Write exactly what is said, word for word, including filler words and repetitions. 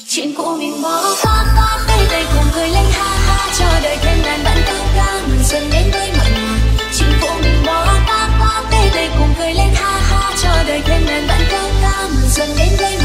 chuyện cũ mình bỏ qua qua đây đây cùng cười lên ha ha cho đời thêm ngàn vạn câu ca mừng xuân đến với mọi người. Chuyện cũ mình bỏ qua qua đây đây cùng cười lên ha ha cho đời thêm ngàn vạn câu ca mừng xuân đến với